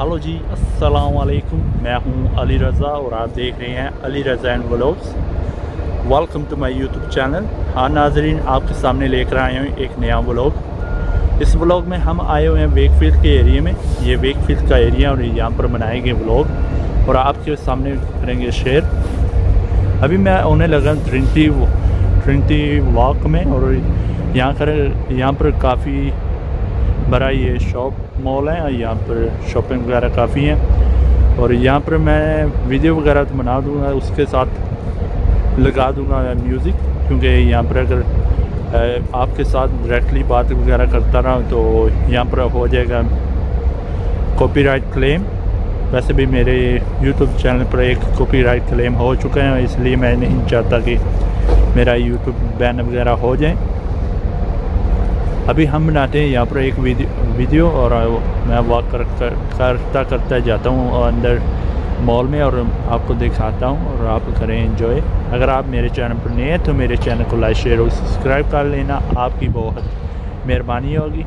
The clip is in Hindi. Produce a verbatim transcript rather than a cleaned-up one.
हेलो जी, अस्सलाम वालेकुम। मैं हूं अली रज़ा और आप देख रहे हैं Ali Raza and vlogs. Welcome to my YouTube channel. हाँ नाजरीन, आपके सामने लेकर आए हैं एक नया व्लॉग। इस व्लॉग में हम आए हुए हैं वेकफील्ड के एरिया में। ये वेकफील्ड का एरिया और यहाँ पर बनाए गए व्लॉग और आपके सामने करेंगे शेयर। अभी मैं आने लगा ट्रिनिटी ट्रिनिटी वॉक में और यहाँ कर यहाँ पर काफ़ी बड़ा ये शॉप मॉल है। यहाँ पर शॉपिंग वगैरह काफ़ी हैं और यहाँ पर मैं वीडियो वगैरह तो बना दूँगा, उसके साथ लगा दूँगा म्यूज़िक, क्योंकि यहाँ पर अगर आपके साथ डायरेक्टली बात वगैरह करता रहा तो यहाँ पर हो जाएगा कॉपीराइट क्लेम। वैसे भी मेरे यूट्यूब चैनल पर एक कॉपीराइट क्लेम हो चुका है, इसलिए मैं नहीं चाहता कि मेरा यूट्यूब बैन वगैरह हो जाए। अभी हम बनाते हैं यहाँ पर एक वीडियो और मैं वॉक कर, कर, करता करता जाता हूँ अंदर मॉल में और आपको दिखाता हूँ और आप करें एंजॉय। अगर आप मेरे चैनल पर नए हैं तो मेरे चैनल को लाइक शेयर और सब्सक्राइब कर लेना, आपकी बहुत मेहरबानी होगी।